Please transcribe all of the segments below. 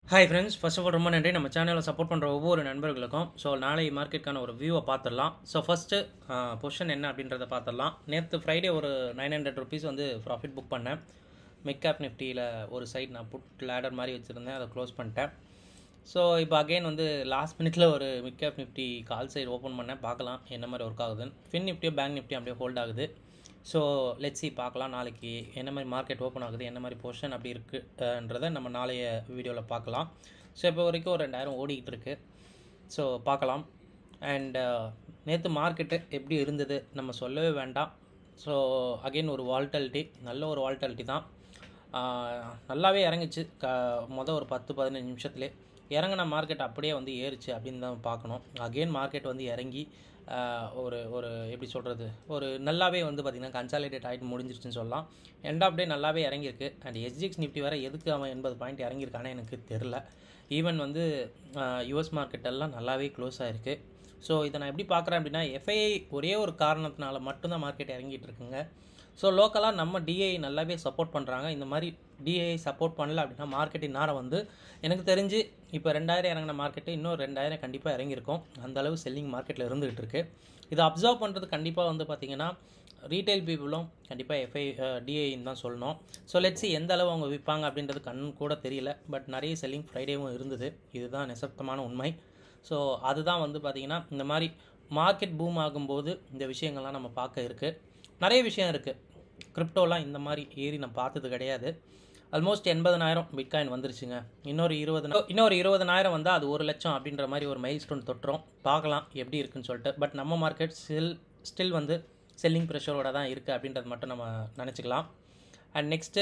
Hi friends, first of all ரொம்ப நன்றி நம்ம சேனலை சப்போர்ட் பண்ணுற ஒவ்வொரு நண்பர்களுக்கும். ஸோ நாளை மார்க்கெட்டுக்கான ஒரு வியூவை பார்த்துடலாம். ஸோ ஃபஸ்ட்டு பொசிஷன் என்ன அப்படின்றத பார்த்துடலாம். நேற்று ஃப்ரைடே ஒரு 900 ருபீஸ் வந்து ப்ராஃபிட் புக் பண்ணேன். மிட்கேப் நிஃப்டியில் ஒரு சைட் நான் புட் லேடர் மாதிரி வச்சுருந்தேன், அதை க்ளோஸ் பண்ணிட்டேன். ஸோ இப்போ அகெயின் வந்து லாஸ்ட் மினிட்ல ஒரு midcap Nifty call side open பண்ணேன், பார்க்கலாம் என்ன மாதிரி ஒர்க் ஆகுதுன்னு. ஃபின் நிஃப்டியோ பேங்க் நிஃப்டியோ அப்படியே ஹோல்ட் ஆகுது. ஸோ லெட்ஸ் சி, பார்க்கலாம் நாளைக்கு என்ன மாதிரி மார்க்கெட் ஓப்பன் ஆகுது, என்ன மாதிரி பொசிஷன் அப்படி இருக்குன்றதை நம்ம நாளைய வீடியோவில் பார்க்கலாம். ஸோ இப்போ வரைக்கும் ஒரு 2000 ஓடிக்கிட்டு இருக்கு. ஸோ பார்க்கலாம். அண்ட் நேற்று மார்க்கெட்டு எப்படி இருந்தது நம்ம சொல்லவே வேண்டாம். ஸோ அகெயின் ஒரு வால்டாலிட்டி, நல்ல ஒரு வால்டாலிட்டி தான். நல்லாவே இறங்குச்சு. மொதல் ஒரு 10-15 நிமிஷத்துலேயே இறங்கின மார்க்கெட் அப்படியே வந்து ஏறிச்சு அப்படின்னு தான் பார்க்கணும். அகெயின் மார்க்கெட் வந்து இறங்கி ஒரு ஒரு எப்படி சொல்கிறது, ஒரு நல்லாவே வந்து பார்த்திங்கன்னா கன்சாலிடேட் ஆகிட்டு முடிஞ்சிருச்சுன்னு சொல்லலாம். எண்ட் ஆஃப் டே நல்லாவே இறங்கியிருக்கு. அண்ட் எஸ்ஜிஎக்ஸ் நிஃப்டி வேறு எதுக்கு அவன் 80 பாயிண்ட் இறங்கியிருக்கானே எனக்கு தெரில. ஈவன் வந்து யூஎஸ் மார்க்கெட்டெல்லாம் நல்லாவே க்ளோஸ் ஆகிருக்கு. ஸோ இதை நான் எப்படி பார்க்குறேன் அப்படின்னா, எஃப்ஐஐ ஒரே ஒரு காரணத்தினால மட்டும்தான் மார்க்கெட் இறங்கிட்டு இருக்குங்க. ஸோ லோக்கலாக நம்ம டிஐ நல்லாவே சப்போர்ட் பண்ணுறாங்க. இந்த மாதிரி டிஐ சப்போர்ட் பண்ணல அப்படின்னா மார்க்கெட்டின் நேரம் வந்து எனக்கு தெரிஞ்சு இப்போ 2000 இறங்கின மார்க்கெட்டு இன்னும் 2000 கண்டிப்பாக இறங்கியிருக்கும். அந்தளவு செல்லிங் மார்க்கெட்டில் இருந்துகிட்டு இருக்குது. இதை அப்சர்வ் பண்ணுறது கண்டிப்பாக வந்து பார்த்திங்கன்னா ரீட்டைல் பீப்புளும் கண்டிப்பாக டிஐன்னு தான் சொல்லணும். ஸோ லெட்ஸி எந்த அளவு அவங்க விற்பாங்க அப்படின்றது கூட தெரியல. பட் நிறைய செல்லிங் ஃப்ரைடேவும் இருந்தது. இதுதான் நிசப்தமான உண்மை. ஸோ அதுதான் வந்து பார்த்திங்கன்னா இந்த மாதிரி மார்க்கெட் பூம் ஆகும்போது இந்த விஷயங்கள்லாம் நம்ம பார்க்க இருக்குது. நிறைய விஷயம் இருக்குது. கிரிப்டோலாம் இந்த மாதிரி ஏறி நான் பார்த்தது கிடையாது. ஆல்மோஸ்ட் 80,000 பிட்காயின் வந்துருச்சுங்க. இன்னொரு 20,000 வந்தால் அது 1 லட்சம் அப்படின்ற மாதிரி ஒரு மைல் ஸ்டோன் தொட்டுரும். பார்க்கலாம் எப்படி இருக்குன்னு சொல்லிட்டு. பட் நம்ம மார்க்கெட் ஸ்டில் வந்து செல்லிங் ப்ரெஷரோட தான் இருக்குது அப்படின்றது மட்டும் நம்ம நினச்சிக்கலாம். அண்ட் நெக்ஸ்ட்டு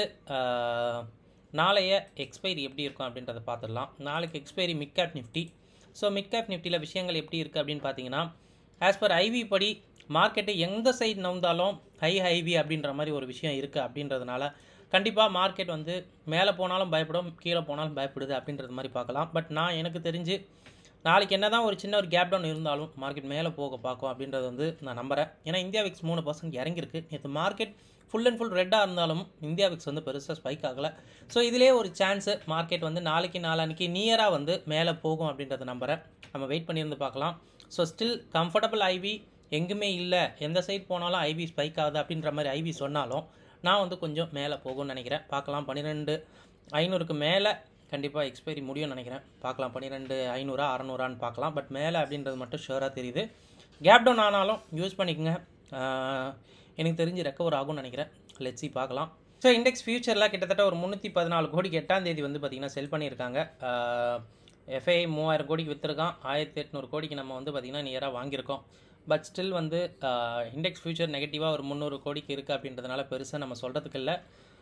நாளைய எக்ஸ்பைரி எப்படி இருக்கும் அப்படின்றத பார்த்துடலாம். நாளைக்கு expiry midcap Nifty. So midcap நிஃப்டியில் விஷயங்கள் எப்படி இருக்குது அப்படின்னு பார்த்தீங்கன்னா, ஆஸ் பர் ஐவி படி மார்க்கெட்டு எந்த சைடு நவுந்தாலும் ஹைவி அப்படின்ற மாதிரி ஒரு விஷயம் இருக்குது. அப்படின்றதுனால கண்டிப்பாக மார்க்கெட் வந்து மேலே போனாலும் பயப்படும், கீழே போனாலும் பயப்படுது அப்படின்றது மாதிரி பார்க்கலாம். பட் எனக்கு தெரிஞ்சு நாளைக்கு என்ன தான் ஒரு சின்ன ஒரு கேப் டவுன் இருந்தாலும் மார்க்கெட் மேலே போக பார்க்கும் அப்படின்றது வந்து நான் நம்புகிறேன். ஏன்னா இந்தியா விக்ஸ் 3% இறங்கியிருக்கு. நேற்று மார்க்கெட் ஃபுல் அண்ட் ஃபுல் ரெட்டாக இருந்தாலும் இந்தியா விக்ஸ் வந்து பெருசாக ஸ்பைக் ஆகலை. ஸோ இதிலே ஒரு சான்ஸு மார்க்கெட் வந்து நாளைக்கு நியராக வந்து மேலே போகும் அப்படின்றத நம்புகிறேன். நம்ம வெயிட் பண்ணியிருந்து பார்க்கலாம். ஸோ ஸ்டில் கம்ஃபர்டபுள் ஐவி எங்குமே இல்லை, எந்த சைட் போனாலும் ஐவி ஸ்பைக் ஆகுது அப்படின்ற மாதிரி ஐவி சொன்னாலும் நான் வந்து கொஞ்சம் மேலே போகும்னு நினைக்கிறேன். பார்க்கலாம். 12,500க்கு மேலே கண்டிப்பாக எக்ஸ்பைரி முடியும்னு நினைக்கிறேன். பார்க்கலாம் 12,500 600 பார்க்கலாம். பட் மேலே அப்படின்றது மட்டும் ஷுவராக தெரியுது. கேப் டவுன் ஆனாலும் யூஸ் பண்ணிக்கோங்க. எனக்கு தெரிஞ்சு ரெக்கவர் ஆகும்னு நினைக்கிறேன். லெட்ஸி பார்க்கலாம். ஸோ இண்டெக்ஸ் ஃபியூச்சரில் கிட்டத்தட்ட ஒரு 314 கோடிக்கு 8ஆம் தேதி வந்து பார்த்திங்கன்னா செல் பண்ணியிருக்காங்க. எஃப்ஐஐ 3000 கோடிக்கு விற்றுருக்கான். 1800 கோடிக்கு நம்ம வந்து பார்த்திங்கன்னா நியராக வாங்கியிருக்கோம். பட் ஸ்டில் வந்து இண்டெக்ஸ் ஃபியூச்சர் நெகட்டிவாக ஒரு 300 கோடிக்கு இருக்குது அப்படின்றதுனால பெருசாக நம்ம சொல்கிறதுக்கு இல்லை.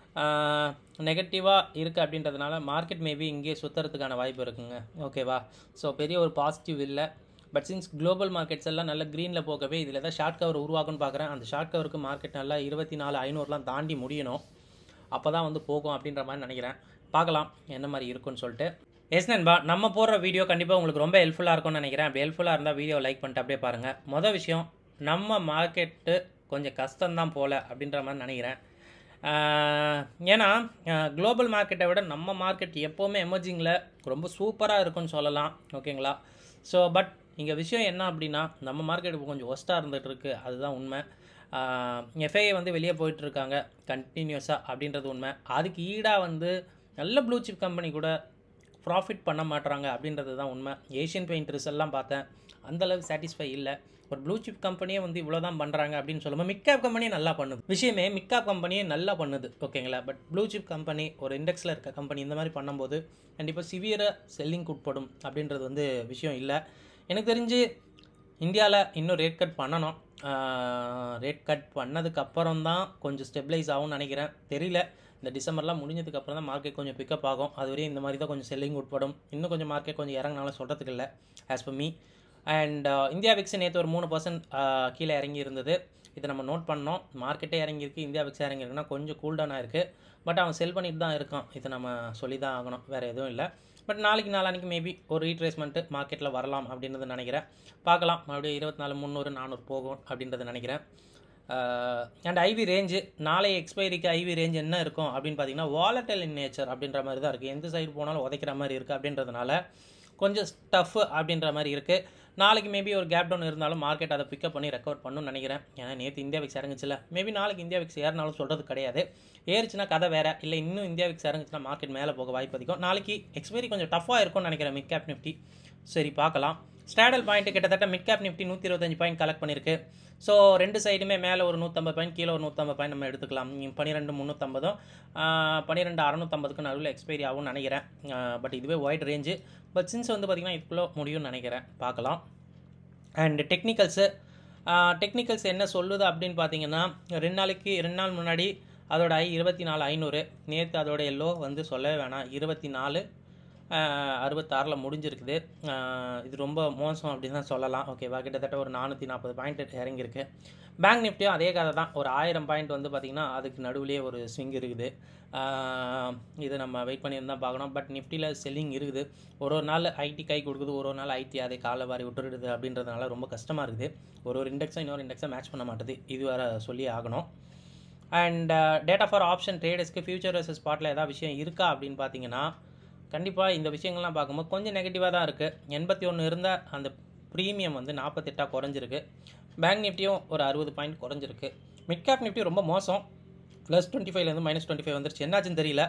நெகட்டிவாக இருக்குது அப்படின்றதுனால மார்க்கெட் மேபி இங்கே சுற்றுறதுக்கான வாய்ப்பு இருக்குங்க. ஓகேவா? ஸோ பெரிய ஒரு பாசிட்டிவ் இல்லை. பட் சின்ஸ் குளோபல் மார்க்கெட்ஸ் எல்லாம் நல்ல க்ரீனில் போகவே இதில் தான் ஷார்ட் கவர் உருவாக்குன்னு பார்க்குறேன். அந்த ஷார்ட் கவருக்கு மார்க்கெட் நல்லா 24,500 தாண்டி முடியணும். அப்போ தான் வந்து போகும் அப்படின்ற மாதிரி நினைக்கிறேன். பார்க்கலாம் என்ன மாதிரி இருக்குன்னு சொல்லிட்டு. எஸ் நண்பா, நம்ம போடுற வீடியோ கண்டிப்பாக உங்களுக்கு ரொம்ப ஹெல்ப்ஃபுல்லாக இருக்கும்னு நினைக்கிறேன். அப்படி ஹெல்ப்ஃபுல்லாக இருந்தால் வீடியோ லைக் பண்ணிட்டு அப்படியே பாருங்கள். மொதல் விஷயம், நம்ம மார்க்கெட்டு கொஞ்சம் கஷ்டம்தான் போல் அப்படின்ற மாதிரி நினைக்கிறேன். ஏன்னா குளோபல் மார்க்கெட்டை விட நம்ம மார்க்கெட் எப்போவுமே எமர்ஜிங்கில் ரொம்ப சூப்பராக இருக்குன்னு சொல்லலாம். ஓகேங்களா? ஸோ பட் இங்கே விஷயம் என்ன அப்படின்னா, நம்ம மார்க்கெட் இப்போ கொஞ்சம் ஒஸ்ட்டாக இருந்துகிட்ருக்கு. அதுதான் உண்மை. எஃப்ஐஐ வந்து வெளியே போயிட்டுருக்காங்க கண்டினியூஸாக அப்படின்றது உண்மை. அதுக்கு ஈடாக வந்து நல்ல ப்ளூ சிப் கம்பெனி கூட ப்ராஃபிட் பண்ண மாட்டுறாங்க அப்படின்றது தான் உண்மை. ஏஷியன் பெயிண்டர்ஸ் எல்லாம் பார்த்தேன், அந்தளவு சாட்டிஸ்ஃபை இல்லை. ஒரு ப்ளூ சிப் கம்பெனியே வந்து இவ்வளோ தான் பண்ணுறாங்க அப்படின்னு சொல்லும்போது மிட்கேப் கம்பெனியே நல்லா பண்ணுது. விஷயமே மிட்கேப் கம்பெனியே நல்லா பண்ணுது. ஓகேங்களா? பட் ப்ளூ சிப் கம்பெனி ஒரு இண்டெக்ஸில் இருக்க கம்பெனி இந்த மாதிரி பண்ணும்போது கண்டிப்பாக சிவியராக செல்லிங் உட்படும் அப்படின்றது வந்து விஷயம் இல்லை. எனக்கு தெரிஞ்சு இந்தியாவில் இன்னும் ரேட் கட் பண்ணணும். ரேட் கட் பண்ணதுக்கப்புறம் தான் கொஞ்சம் ஸ்டெபிளைஸ் ஆகும்னு நினைக்கிறேன். தெரியல. இந்த டிசம்பர்லாம் முடிஞ்சதுக்கப்புறம் தான் மார்க்கெட் கொஞ்சம் பிக்கப் ஆகும். அதுவரையும் இந்த மாதிரி தான் கொஞ்சம் செல்லிங் உட்படும். இன்னும் கொஞ்சம் மார்க்கெட் கொஞ்சம் இறங்கினாலும் சொல்கிறதுக்கு இல்லை as per me. And India VIX நேற்று ஒரு 3% கீழே இறங்கி இருந்தது. இதை நம்ம நோட் பண்ணோம். மார்க்கெட்டே இறங்கியிருக்கு, இந்தியா விக்ஸ் இறங்கியிருக்குன்னா கொஞ்சம் கூல்டவுன் ஆகிருக்கு. பட் அவன் செல் பண்ணிட்டு தான் இருக்கான். இதை நம்ம சொல்லி தான் ஆகணும், வேறு எதுவும் இல்லை. பட் நாளைக்கு மேபி ஒரு ரீட்ரேஸ்மெண்ட்டு மார்க்கெட்டில் வரலாம் அப்படின்றது நினைக்கிறேன். பார்க்கலாம். மறுபடியும் 24,300 400 போகும் அப்படின்றத நினைக்கிறேன். அண்ட் ஐவி ரேஞ்சு நாளை எக்ஸ்பைரிக்கு ஐவி ரேஞ்ச் என்ன இருக்கும் அப்படின்னு பார்த்தீங்கன்னா வாலட்டைல் இன் நேச்சர் அப்படின்ற மாதிரி தான் இருக்குது. எந்த சைடு போனாலும் உதைக்கிற மாதிரி இருக்குது அப்படின்றதுனால கொஞ்சம் டஃப் அப்படின்ற மாதிரி இருக்குது. நாளைக்கு மேபி ஒரு கேப் டவுன் இருந்தாலும் மார்க்கெட் அதை பிக்கப் பண்ணி ரெக்கவர் பண்ணணும்னு நினைக்கிறேன். ஏன்னா நேற்று இந்தியா விக்ஸ் இறங்குச்சுல, மேபி நாளைக்கு இந்தியா விக்ஸ் ஏறினாலும் சொல்கிறது கிடையாது. ஏறிச்சுன்னா கதை வேறு, இல்லை இன்னும் இந்தியா விக்ஸ் இறங்குச்சுன்னா மார்க்கெட் மேலே போக வாய்ப்பு அதிகம். நாளைக்கு எக்ஸ்பைரி கொஞ்சம் டஃப்பாக இருக்கும்னு நினைக்கிறேன் மிட் கேப் நிஃப்டி. சரி பார்க்கலாம். ஸ்ட்ராடல் பாயிண்ட் கிட்டத்தட்ட mid cap Nifty 125 point collect பண்ணியிருக்கு. ஸோ ரெண்டு சைடுமே மேலே ஒரு 150 பாயிண்ட், கீழே ஒரு 150 பாயிண்ட் நம்ம எடுத்துக்கலாம். 12,350 12,650க்கு நடுவில் எக்ஸ்பைரி ஆகும்னு நினைக்கிறேன். பட் இதுவே ஒயிட் ரேஞ்சு. பட் சின்ஸ் வந்து பார்த்திங்கன்னா இதுக்குள்ளே முடியும்னு நினைக்கிறேன். பார்க்கலாம். அண்ட் டெக்னிக்கல்ஸ் என்ன சொல்லுது அப்படின்னு பார்த்தீங்கன்னா 2 நாள் முன்னாடி அதோட 24,500, நேற்று அதோட எல்லோ வந்து சொல்லவே வேணாம் 24,66 முடிஞ்சிருக்குது. இது ரொம்ப மோசம் அப்படின்னு தான் சொல்லலாம். ஓகேவா, கிட்டத்தட்ட ஒரு 440 பாயிண்ட் இறங்கியிருக்கு. பேங்க் நிஃப்டியும் அதே கதை தான். ஒரு 1000 பாயிண்ட் வந்து பார்த்திங்கன்னா அதுக்கு நடுவுலேயே ஒரு ஸ்விங் இருக்குது. இது நம்ம வெயிட் பண்ணியிருந்தால் பார்க்கணும். பட் நிஃப்டியில் செல்லிங் இருக்குது. ஒரு நாள் ஐடி கை கொடுக்குது, ஒரு நாள் ஐடி அதை காலை வாரி விட்டுடுது அப்படின்றதுனால ரொம்ப கஷ்டமாக இருக்குது. ஒரு இண்டெக்ஸை இன்னொரு இண்டெக்ஸை மேட்ச் பண்ண மாட்டேது. இது வேறு சொல்லி ஆகணும். அண்ட் டேட்டா ஃபார் ஆப்ஷன் ட்ரேடர்ஸ்க்கு ஃபியூச்சர் வெர்சஸ் ஸ்பாட்டில் ஏதாவது விஷயம் இருக்கா அப்படின்னு பார்த்தீங்கன்னா கண்டிப்பாக இந்த விஷயங்கள்லாம் பார்க்கும்போது கொஞ்சம் நெகட்டிவாக தான் இருக்குது. 81 இருந்த அந்த ப்ரீமியம் வந்து 48 குறைஞ்சிருக்கு. பேங்க் நிஃப்டியும் ஒரு 60 பாயிண்ட் குறைஞ்சிருக்கு. மிட் கேப் நிஃப்டி ரொம்ப மோசம். +25லேருந்து -25 வந்துருச்சு. என்னாச்சுன்னு தெரியல.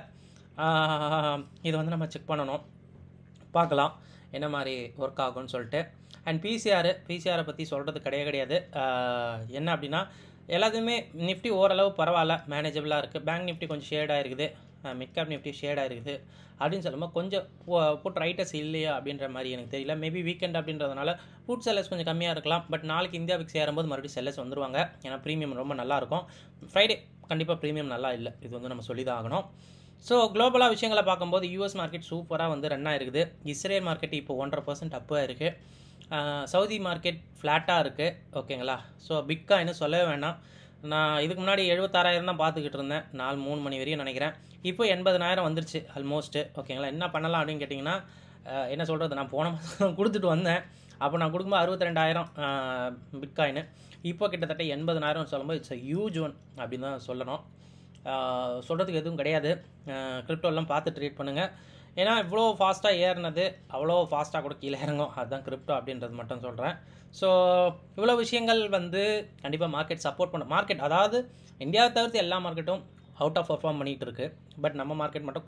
இதை வந்து நம்ம செக் பண்ணணும். பார்க்கலாம் என்ன மாதிரி ஒர்க் ஆகும்னு சொல்லிட்டு. அண்ட் பிசிஆரை பற்றி சொல்கிறது கிடையாது. என்ன அப்படின்னா எல்லாத்துமே நிஃப்டி ஓரளவு பரவாயில்ல, மேனேஜபிளாக இருக்குது. பேங்க் நிஃப்டி கொஞ்சம் ஷேடாக இருக்குது, மிட் கேப் நிஃப்டி ஷேடாக இருக்குது அப்படின்னு சொல்லும்போது கொஞ்சம் புட் ரைட்டர்ஸ் இல்லையா அப்படின்ற மாதிரி எனக்கு தெரியல. மேபி வீக்கெண்ட் அப்படின்றதுனால புட் செல்லர்ஸ் கொஞ்சம் கம்மியாக இருக்கலாம். பட் நாளைக்கு இந்தியா விக்ஸ் ஏறும்போது மறுபடியும் செல்லர்ஸ் வந்துருவாங்க. ஏன்னா ப்ரீமியம் ரொம்ப நல்லாயிருக்கும். ஃப்ரைடே கண்டிப்பாக ப்ரீமியம் நல்லா இல்லை, இது வந்து நம்ம சொல்லி தான் ஆகணும். ஸோ குளோபலாக விஷயங்களை பார்க்கும்போது யூஎஸ் மார்க்கெட் சூப்பராக வந்து ரன் ஆகிருக்குது. இஸ்ரேல் மார்க்கெட் இப்போ 1.5% அப்பாக இருக்குது. சவுதி மார்க்கெட் ஃப்ளாட்டாக இருக்குது. ஓகேங்களா. ஸோ பிட்காயின் சொல்லவே வேணாம். நான் இதுக்கு முன்னாடி 76,000 தான் பார்த்துக்கிட்டு இருந்தேன் 3 மணி வரையும் நினைக்கிறேன். இப்போ 80,000 வந்துருச்சு ஆல்மோஸ்ட்டு. ஓகேங்களா. என்ன பண்ணலாம் அப்படின்னு கேட்டிங்கன்னா என்ன சொல்கிறது, நான் போன மாதம் கொடுத்துட்டு வந்தேன். அப்போ நான் கொடுக்கும்போது 62,000 பிட்காயின். இப்போ கிட்டத்தட்ட 80,000 சொல்லும்போது இட்ஸ் அ ஹியூஜ் ஒன் அப்படின்னு தான் சொல்லணும். சொல்கிறதுக்கு எதுவும் கிடையாது. கிரிப்டோலாம் பார்த்து ட்ரேட் பண்ணுங்கள். ஏன்னா இவ்வளோ ஃபாஸ்ட்டாக ஏறினது அவ்வளோ ஃபாஸ்ட்டாக கூட கீழே இறங்கும். அதுதான் கிரிப்டோ அப்படின்றது மட்டும் சொல்கிறேன். ஸோ இவ்வளோ விஷயங்கள் வந்து கண்டிப்பாக மார்க்கெட் சப்போர்ட் பண்ண மார்க்கெட், அதாவது இந்தியாவை தவிர்த்து எல்லா மார்க்கெட்டும் அவுட் ஆஃப் பர்ஃபார்ம் பண்ணிகிட்டு இருக்குது. பட் நம்ம மார்க்கெட் மட்டும்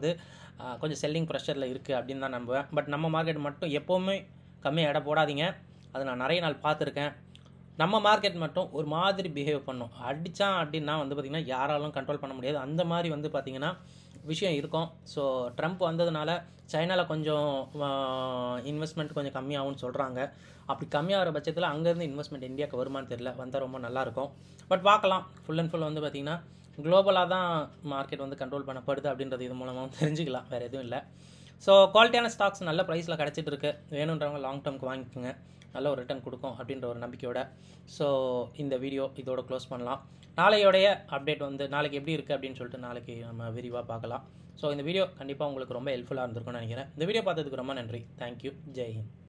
கொஞ்சம் செல்லிங் ப்ரெஷரில் இருக்குது அப்படின்னு தான் நம்புவேன். பட் நம்ம மார்க்கெட் மட்டும் எப்போவுமே கம்மியாக எடை போடாதீங்க. அது நான் நிறைய நாள் பார்த்துருக்கேன். நம்ம மார்க்கெட் மட்டும் ஒரு மாதிரி பிஹேவ் பண்ணும். அடித்தான் அப்படின்னா வந்து பார்த்திங்கன்னா யாராலும் கண்ட்ரோல் பண்ண முடியாது. அந்த மாதிரி வந்து பார்த்திங்கன்னா விஷயம் இருக்கும். ஸோ ட்ரம்ப் வந்ததுனால சைனாவில் கொஞ்சம் இன்வெஸ்ட்மெண்ட் கொஞ்சம் கம்மியாகும்னு சொல்கிறாங்க. அப்படி கம்மியாகிற பட்சத்தில் அங்கேருந்து இன்வெஸ்ட்மெண்ட் இந்தியாவுக்கு வருமானு தெரியல. வந்தால் ரொம்ப நல்லாயிருக்கும். பட் பார்க்கலாம். ஃபுல் அண்ட் ஃபுல் வந்து பார்த்திங்கன்னா குளோபலாக தான் மார்க்கெட் வந்து கண்ட்ரோல் பண்ணப்படுது அப்படின்றது இது மூலமாக தெரிஞ்சுக்கலாம். வேறு எதுவும் இல்லை. ஸோ குவாலிட்டியான ஸ்டாக்ஸ் நல்ல ப்ரைஸில் கிடச்சிட்டு இருக்கு. வேணுன்றவங்க லாங் டேர்முக்கு வாங்கிக்கோங்க. நல்ல ஒரு ரிட்டர்ன் கொடுக்கும் அப்படின்ற ஒரு நம்பிக்கையோட ஸோ இந்த வீடியோ இதோட க்ளோஸ் பண்ணலாம். நாளையோடைய அப்டேட் வந்து நாளைக்கு எப்படி இருக்குது அப்படின்னு சொல்லிட்டு நாளைக்கு நம்ம விரிவாக பார்க்கலாம். ஸோ இந்த வீடியோ கண்டிப்பாக உங்களுக்கு ரொம்ப ஹெல்ப்ஃபுல்லாக இருந்திருக்கும்னு நினைக்கிறேன். இந்த வீடியோ பார்த்ததுக்கு ரொம்ப நன்றி. தேங்க்யூ. ஜெய் ஹிந்த்.